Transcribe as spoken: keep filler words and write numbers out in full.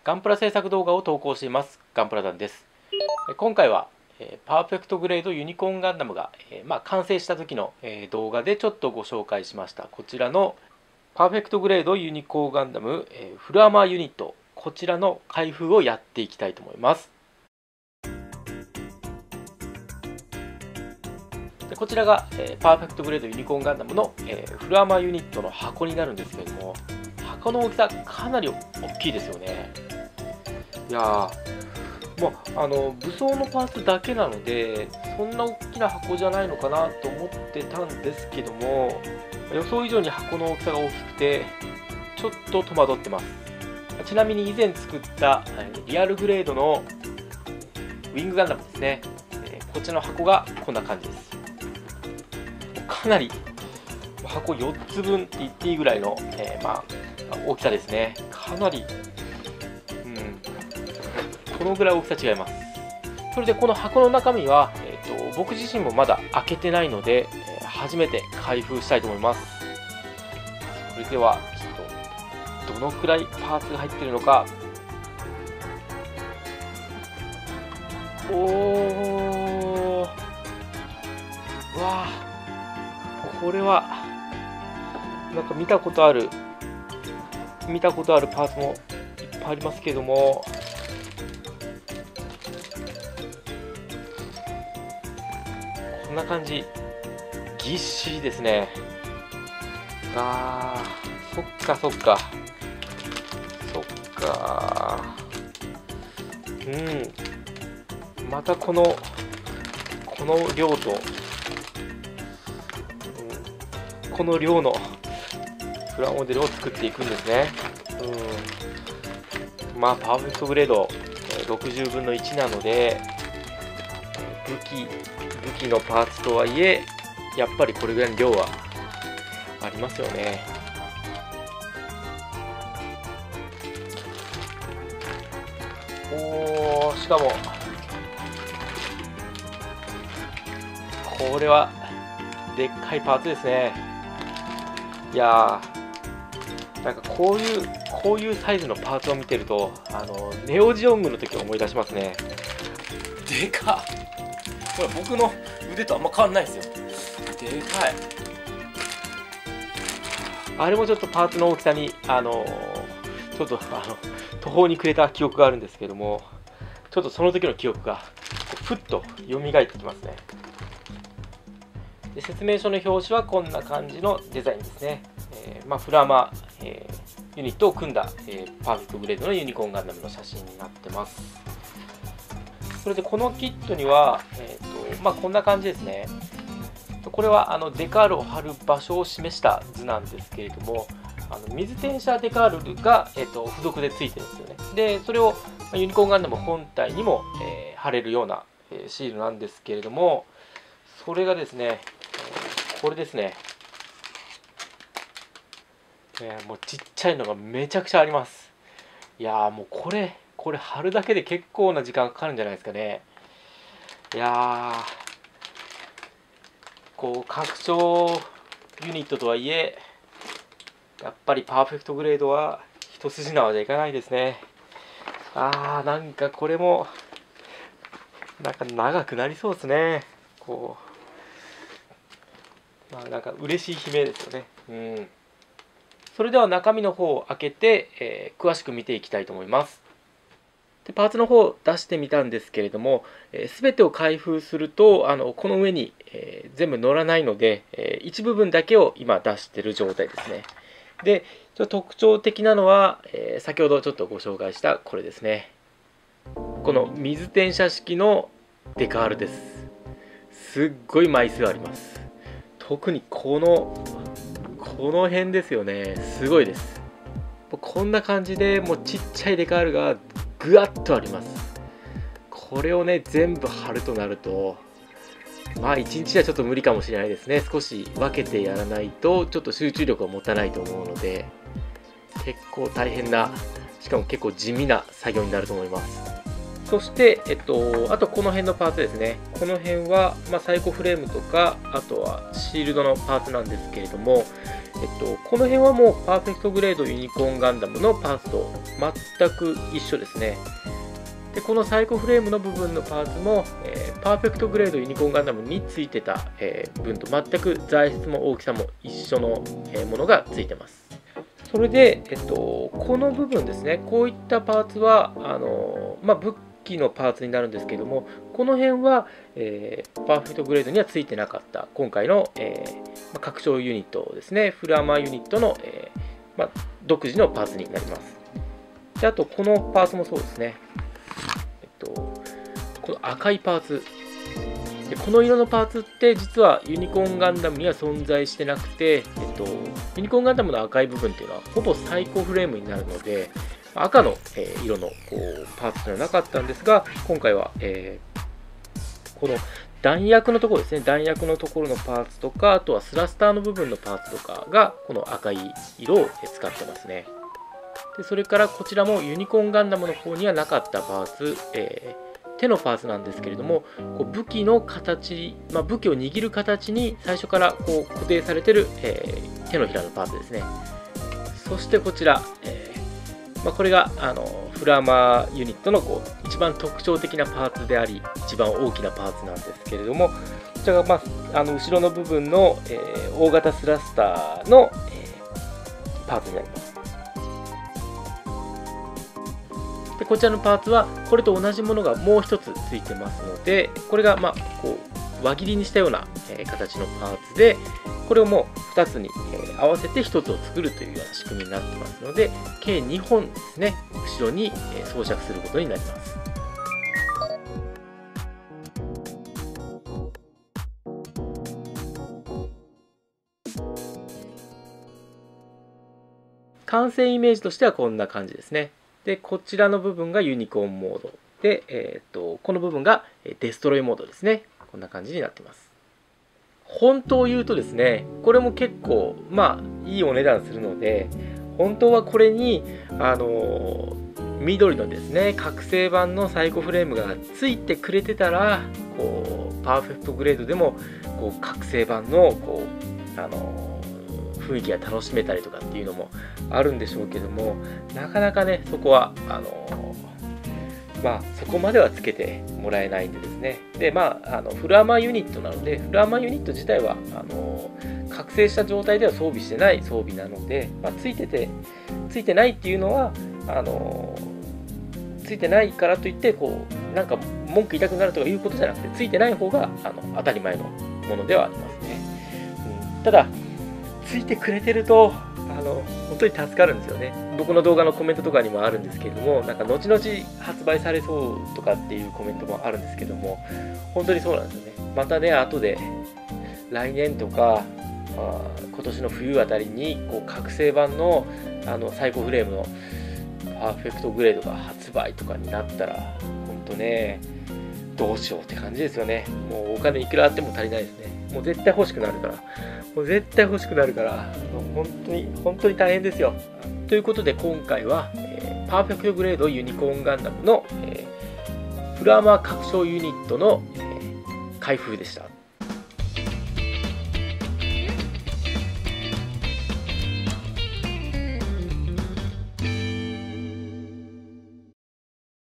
ガンプラ制作動画を投稿していますガンプラ団です。今回はパーフェクトグレードユニコーンガンダムが、まあ、完成した時の動画でちょっとご紹介しましたこちらのパーフェクトグレードユニコーンガンダムフルアーマーユニット、こちらの開封をやっていきたいと思います。でこちらがパーフェクトグレードユニコーンガンダムのフルアーマーユニットの箱になるんですけれども、箱の大きさかなり大きいですよね。いやー、まあ、あの武装のパーツだけなのでそんな大きな箱じゃないのかなと思ってたんですけども、予想以上に箱の大きさが大きくてちょっと戸惑ってます。ちなみに以前作ったリアルグレードのウィングガンダムですね、こちらの箱がこんな感じです。かなり箱よっつぶんって言っていいぐらいの、えー、まあ、大きさですね。かなり、うん、このぐらい大きさ違います。それでこの箱の中身は、えーと、僕自身もまだ開けてないので、えー、初めて開封したいと思います。それではちょっとどのくらいパーツが入っているのか。おー、わあ、これはなんか見たことある見たことあるパーツもいっぱいありますけども、こんな感じ、ぎっしりですね。あー、そっかそっかそっかうんまたこのこの量とこの量のプラモデルを作っていくんですね。うん、まあパーフェクトグレードろくじゅうぶんのいちなので、武器武器のパーツとはいえやっぱりこれぐらいの量はありますよね。おー、しかもこれはでっかいパーツですね。いやー、なんかこういうこういうサイズのパーツを見てると、あのネオジオングの時を思い出しますね。でかっ、これ僕の腕とあんま変わんないですよ。でかい。あれもちょっとパーツの大きさにあのちょっとあの途方に暮れた記憶があるんですけども、ちょっとその時の記憶がふっと蘇ってきますね。で説明書の表紙はこんな感じのデザインですね。えーまあ、フルアーマー、えー、ユニットを組んだ、えー、パーフェクトグレードのユニコーンガンダムの写真になってます。それでこのキットには、えーとまあ、こんな感じですね。これはあのデカールを貼る場所を示した図なんですけれども、あの水転写デカールが、えー、と付属でついてるんですよね。でそれをユニコーンガンダム本体にも、えー、貼れるような、えー、シールなんですけれども、それがですね、これですね、えー、もうちっちゃいのがめちゃくちゃあります。いやー、もうこれこれ貼るだけで結構な時間かかるんじゃないですかね。いやー、こう拡張ユニットとはいえやっぱりパーフェクトグレードは一筋縄じゃいかないですね。あー、なんかこれもなんか長くなりそうですね。こうまあ、なんか嬉しい悲鳴ですよね。うん。それでは中身の方を開けて、えー、詳しく見ていきたいと思います。でパーツの方を出してみたんですけれども、えー、全てを開封するとあのこの上に、えー、全部乗らないので、えー、一部分だけを今出している状態ですね。でちょっと特徴的なのは、えー、先ほどちょっとご紹介したこれですね。この水転写式のデカールです。すっごい枚数あります。特にこのこの辺ですよね。すごいです。こんな感じでもうちっちゃいデカールがぐわっとあります。これをね全部貼るとなるとまあいちにちじゃちょっと無理かもしれないですね。少し分けてやらないとちょっと集中力が持たないと思うので、結構大変な、しかも結構地味な作業になると思います。そして、えっと、あとこの辺のパーツですね。この辺は、まあ、サイコフレームとか、あとはシールドのパーツなんですけれども、 えっと、この辺はもうパーフェクトグレードユニコーンガンダムのパーツと全く一緒ですね。でこのサイコフレームの部分のパーツも、えー、パーフェクトグレードユニコーンガンダムについてた、えー、分と全く材質も大きさも一緒の、えー、ものがついてます。それで、えっと、この部分ですね、こういったパーツはあの、まあ、武器のパーツになるんですけども、この辺は、えー、パーフェクトグレードにはついてなかった今回の、えーまあ、拡張ユニットですね、フルアーマーユニットの、えーまあ、独自のパーツになります。であと、このパーツもそうですね。この赤いパーツで、この色のパーツって実はユニコーンガンダムには存在してなくて、えっと、ユニコーンガンダムの赤い部分っていうのはほぼサイコフレームになるので、赤の、えー、色のこうパーツというのはなかったんですが、今回は、えー、この弾薬のところですね、弾薬のところのパーツとか、あとはスラスターの部分のパーツとかがこの赤い色を使ってますね。でそれからこちらもユニコーンガンダムの方にはなかったパーツ、えー、手のパーツなんですけれども、こう武器の形、まあ、武器を握る形に最初からこう固定されている、えー、手のひらのパーツですね。そしてこちら、えーまあ、これがあのフルアーマーユニットのこう一番特徴的なパーツであり、一番大きなパーツなんですけれども、こちらが、まあ、あの後ろの部分の、えー、大型スラスターの、えー、パーツになります。でこちらのパーツはこれと同じものがもう一つついてますので、これがまあこう輪切りにしたような、えー、形のパーツで、これをもうふたつに、えー、合わせてひとつを作るというような仕組みになってますので、計にほんですね、後ろに、えー、装着することになります。完成イメージとしてはこんな感じですね。でこちらの部分がユニコーンモードで、えー、とこの部分がデストロイモードですね。こんな感じになってます。本当を言うとですね、これも結構まあいいお値段するので、本当はこれにあのー、緑のですね覚醒版のサイコフレームがついてくれてたら、こうパーフェクトグレードでもこう覚醒版のこうあのー雰囲気が楽しめたりとかっていうのもあるんでしょうけども、なかなかねそこはあのまあそこまではつけてもらえないんでですね。でまああのフルアーマーユニットなので、フルアーマーユニット自体はあの覚醒した状態では装備してない装備なので、まあ、ついててついてないっていうのはあのついてないからといってこうなんか文句言いたくなるとかいうことじゃなくて、ついてない方があの当たり前のものではありますね。うん、ただついてくれてるとあの本当に助かるんですよね。僕の動画のコメントとかにもあるんですけれども、なんか後々発売されそうとかっていうコメントもあるんですけども、本当にそうなんですよね。またね後で来年とかあ今年の冬あたりにこう覚醒版のあのサイコフレームのパーフェクトグレードが発売とかになったら、本当ねどうしようって感じですよね。もうお金いくらあっても足りないですね。もう絶対欲しくなるから、もう絶対欲しくなるから、本当に本当に大変ですよ。ということで今回は、えー、パーフェクトグレードユニコーンガンダムの、えー、フルアーマー拡張ユニットの、えー、開封でした。